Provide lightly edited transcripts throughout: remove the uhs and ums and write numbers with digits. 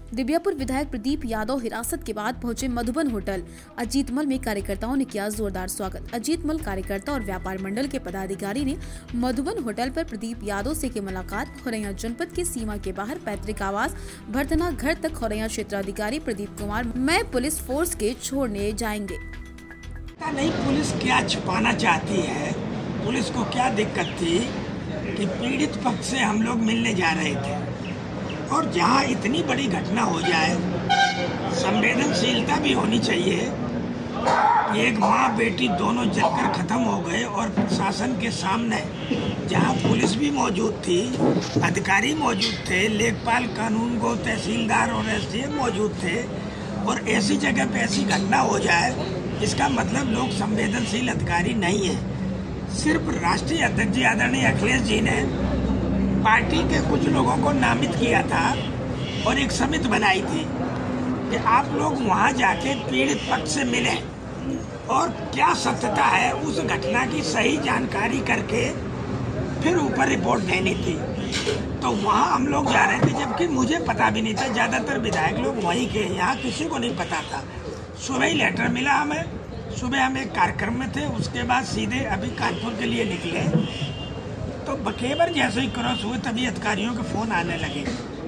दिव्यापुर विधायक प्रदीप यादव हिरासत के बाद पहुंचे मधुबन होटल अजीतमल में कार्यकर्ताओं ने किया जोरदार स्वागत। अजीतमल कार्यकर्ता और व्यापार मंडल के पदाधिकारी ने मधुबन होटल पर प्रदीप यादव से की मुलाकात। खौरैया जनपद की सीमा के बाहर पैतृक आवास भरतना घर तक खौरैया क्षेत्राधिकारी प्रदीप कुमार मैं पुलिस फोर्स के छोड़ने जाएंगे। नहीं, पुलिस क्या छुपाना चाहती है? पुलिस को क्या दिक्कत थी कि पीड़ित पक्ष से हम लोग मिलने जा रहे थे और जहां इतनी बड़ी घटना हो जाए, संवेदनशीलता भी होनी चाहिए कि एक माँ बेटी दोनों जलकर खत्म हो गए और प्रशासन के सामने जहां पुलिस भी मौजूद थी, अधिकारी मौजूद थे, लेखपाल, कानून गो, तहसीलदार और एसडीएम मौजूद थे और ऐसी जगह पे ऐसी घटना हो जाए, इसका मतलब लोग संवेदनशील अधिकारी नहीं है। सिर्फ राष्ट्रीय अध्यक्ष जी आदरणीय अखिलेश जी ने पार्टी के कुछ लोगों को नामित किया था और एक समिति बनाई थी कि आप लोग वहां जाके पीड़ित पक्ष से मिलें और क्या सत्यता है उस घटना की सही जानकारी करके फिर ऊपर रिपोर्ट देनी थी। तो वहां हम लोग जा रहे थे, जबकि मुझे पता भी नहीं था, ज्यादातर विधायक लोग वहीं के, यहाँ किसी को नहीं पता था। सुबह ही लेटर मिला हमें, सुबह हम एक कार्यक्रम में थे, उसके बाद सीधे अभी कानपुर के लिए निकले तो बकेबर जैसे ही क्रॉस हुए तभी अधिकारियों के फोन आने लगे।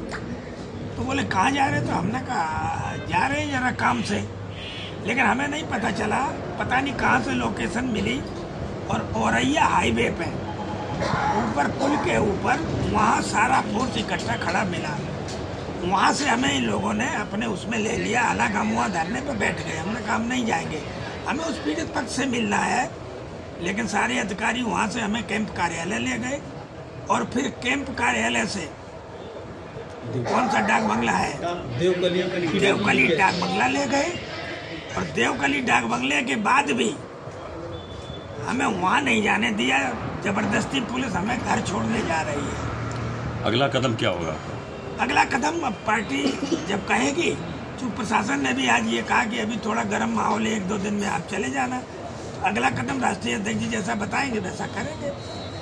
तो बोले कहाँ जा रहे? तो हमने कहा जा रहे हैं जरा काम से, लेकिन हमें नहीं पता चला, पता नहीं कहाँ से लोकेशन मिली और औरैया हाईवे पे ऊपर पुल के ऊपर वहाँ सारा फोर्स इकट्ठा खड़ा मिला। वहाँ से हमें इन लोगों ने अपने उसमें ले लिया, हालांकि हम वहाँ धरने पर बैठ गए। हमने कहा हम नहीं जाएंगे, हमें उस पीड़ित पक्ष से मिलना है। लेकिन सारे अधिकारी वहाँ से हमें कैंप कार्यालय ले गए और फिर कैंप कार्यालय से कौन सा डाक बंगला है, देवकली डाक बंगला ले गए और देवकली डाक बंगले के बाद भी हमें वहाँ नहीं जाने दिया। जबरदस्ती पुलिस हमें घर छोड़ने जा रही है। अगला कदम क्या होगा? अगला कदम अब पार्टी जब कहेगी, तो प्रशासन ने भी आज ये कहा कि अभी थोड़ा गर्म माहौल है, 1-2 दिन में आप चले जाना। अगला कदम राष्ट्रीय अध्यक्ष जी जैसा बताएंगे वैसा करेंगे।